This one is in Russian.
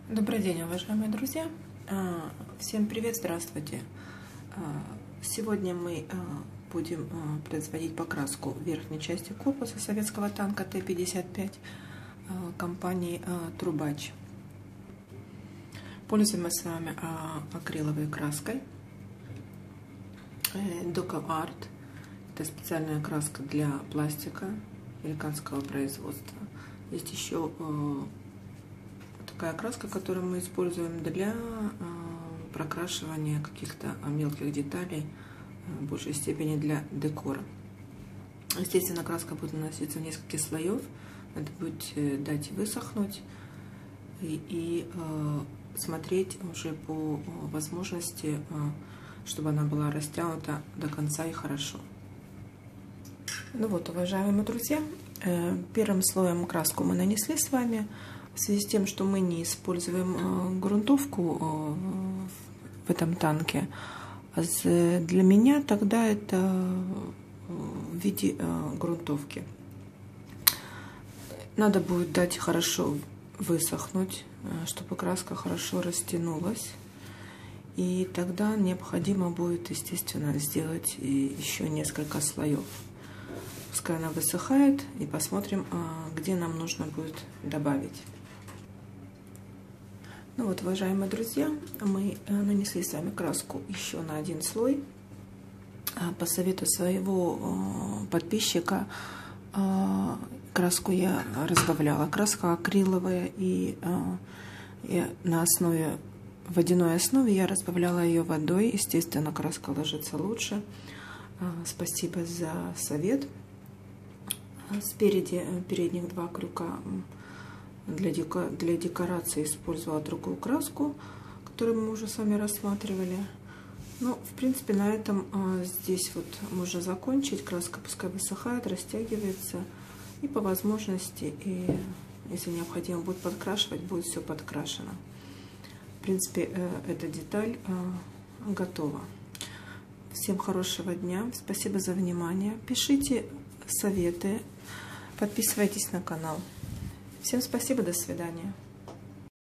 Добрый день, уважаемые друзья! Всем привет, здравствуйте! Сегодня мы будем производить покраску верхней части корпуса советского танка Т-55 компании Трубач. Пользуемся с вами акриловой краской Doco Art. Это специальная краска для пластика американского производства. Есть еще такая краска, которую мы используем для прокрашивания каких-то мелких деталей, в большей степени для декора. Естественно, краска будет наноситься в несколько слоев. Надо будет дать высохнуть и смотреть уже по возможности, чтобы она была растянута до конца и хорошо. Ну вот, уважаемые друзья, первым слоем краску мы нанесли с вами. В связи с тем, что мы не используем грунтовку в этом танке, для меня тогда это в виде грунтовки. Надо будет дать хорошо высохнуть, чтобы краска хорошо растянулась. И тогда необходимо будет, естественно, сделать еще несколько слоев. Пускай она высыхает, и посмотрим, где нам нужно будет добавить. Ну вот, уважаемые друзья, мы нанесли с вами краску еще на один слой. По совету своего подписчика краску я разбавляла. Краска акриловая, и на основе, водяной основе я разбавляла ее водой. Естественно, краска ложится лучше. Спасибо за совет. Спереди передних два крюка для декорации использовала другую краску, которую мы уже с вами рассматривали. Ну, в принципе, на этом здесь вот можно закончить. Краска пускай высыхает, растягивается. И по возможности, и если необходимо будет подкрашивать, будет все подкрашено. В принципе, эта деталь готова. Всем хорошего дня. Спасибо за внимание. Пишите советы. Подписывайтесь на канал. Всем спасибо, до свидания.